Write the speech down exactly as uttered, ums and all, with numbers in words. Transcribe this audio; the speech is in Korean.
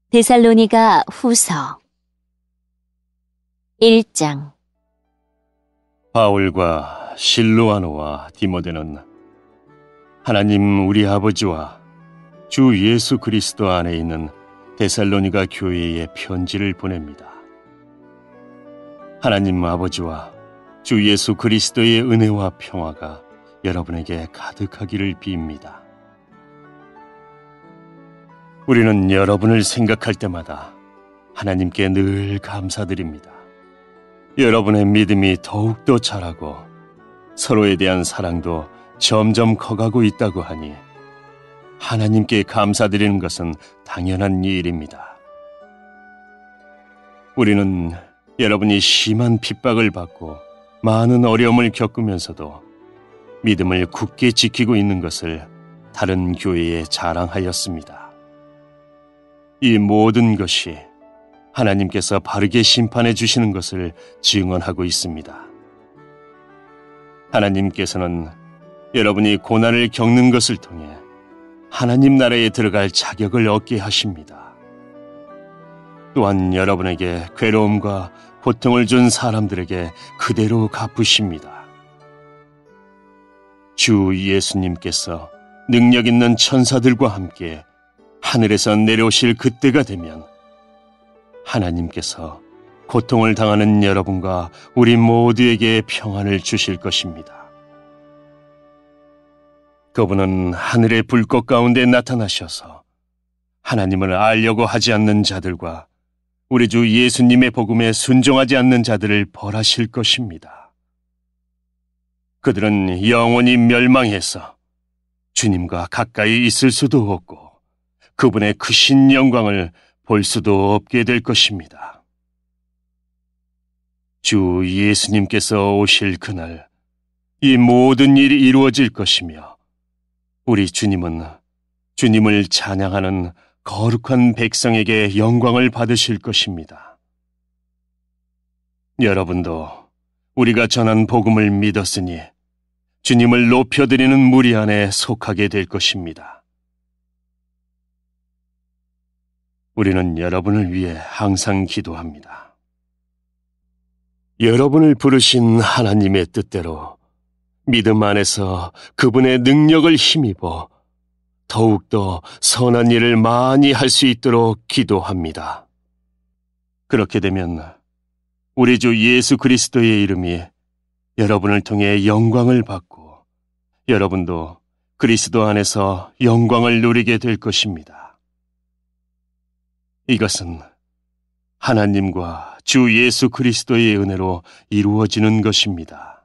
데살로니가 후서 일 장. 바울과 실로아노와 디모데는 하나님 우리 아버지와 주 예수 그리스도 안에 있는 데살로니가 교회에 편지를 보냅니다. 하나님 아버지와 주 예수 그리스도의 은혜와 평화가 여러분에게 가득하기를 빕니다. 우리는 여러분을 생각할 때마다 하나님께 늘 감사드립니다. 여러분의 믿음이 더욱더 자라고 서로에 대한 사랑도 점점 커가고 있다고 하니 하나님께 감사드리는 것은 당연한 일입니다. 우리는 여러분이 심한 핍박을 받고 많은 어려움을 겪으면서도 믿음을 굳게 지키고 있는 것을 다른 교회에 자랑하였습니다. 이 모든 것이 하나님께서 바르게 심판해 주시는 것을 증언하고 있습니다. 하나님께서는 여러분이 고난을 겪는 것을 통해 하나님 나라에 들어갈 자격을 얻게 하십니다. 또한 여러분에게 괴로움과 고통을 준 사람들에게 그대로 갚으십니다. 주 예수님께서 능력 있는 천사들과 함께 하늘에서 내려오실 그때가 되면 하나님께서 고통을 당하는 여러분과 우리 모두에게 평안을 주실 것입니다. 그분은 하늘의 불꽃 가운데 나타나셔서 하나님을 알려고 하지 않는 자들과 우리 주 예수님의 복음에 순종하지 않는 자들을 벌하실 것입니다. 그들은 영원히 멸망해서 주님과 가까이 있을 수도 없고 그분의 크신 영광을 볼 수도 없게 될 것입니다. 주 예수님께서 오실 그날 이 모든 일이 이루어질 것이며 우리 주님은 주님을 찬양하는 거룩한 백성에게 영광을 받으실 것입니다. 여러분도 우리가 전한 복음을 믿었으니 주님을 높여드리는 무리 안에 속하게 될 것입니다. 우리는 여러분을 위해 항상 기도합니다. 여러분을 부르신 하나님의 뜻대로 믿음 안에서 그분의 능력을 힘입어 더욱더 선한 일을 많이 할 수 있도록 기도합니다. 그렇게 되면 우리 주 예수 그리스도의 이름이 여러분을 통해 영광을 받고 여러분도 그리스도 안에서 영광을 누리게 될 것입니다. 이것은 하나님과 주 예수 그리스도의 은혜로 이루어지는 것입니다.